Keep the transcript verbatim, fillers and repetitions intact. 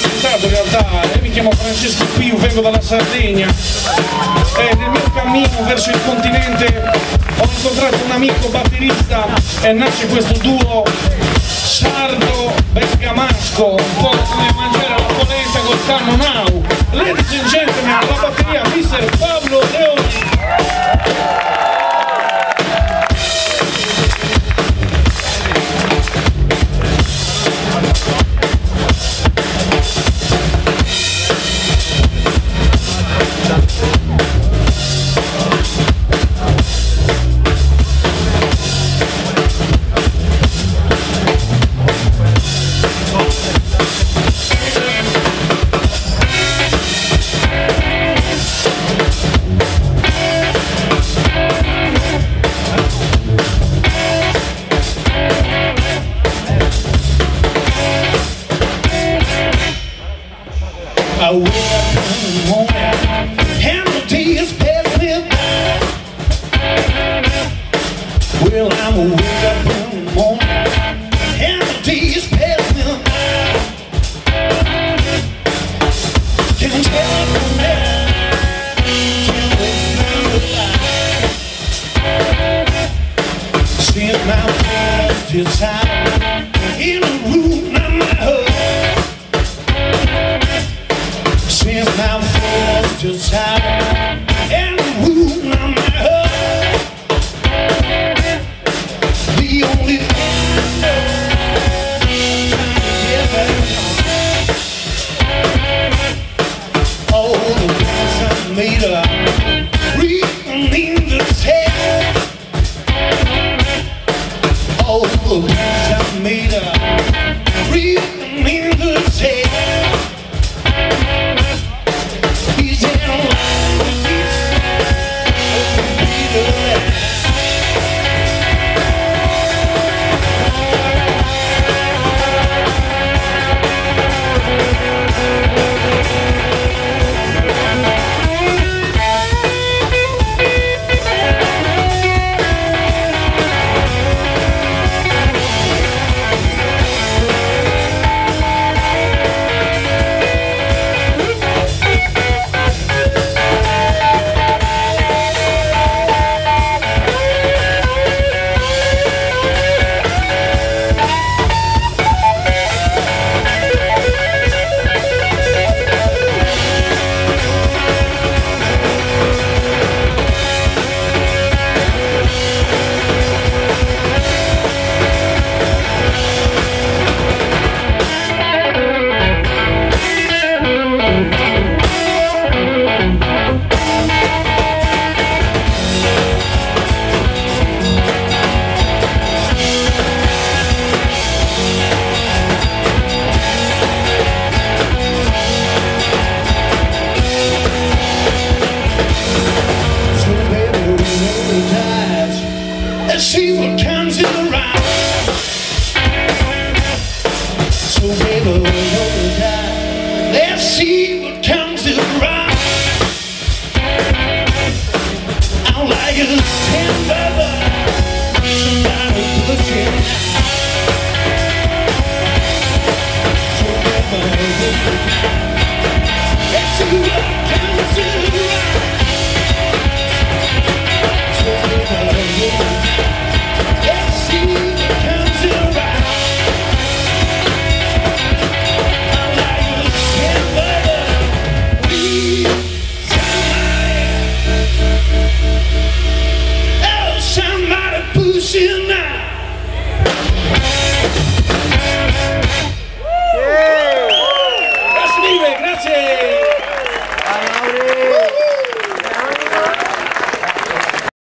presentato in realtà, io mi chiamo Francesco Piu, vengo dalla Sardegna e nel mio cammino verso il continente ho incontrato un amico batterista e nasce questo duo sardo-bergamasco, un po' come mangiare la polenta col cannonau. Ladies and gentlemen, alla batteria mister Piu Pablo Leoni. I wake up in the morning and the day is past me. Well, I'm a wake up in the morning and the day is past me. Can't tell it from there, can't wait down the line. Seeing my friends just hiding in a room I'm not hurt. Since my friends just hiding in the room I'm not hurt. The only thing I know is trying to get back. All the plans I made up reasoning to tell. All the plans I made up reasoning to tell. Let's see what comes around. So baby, we'll know the time. Let's see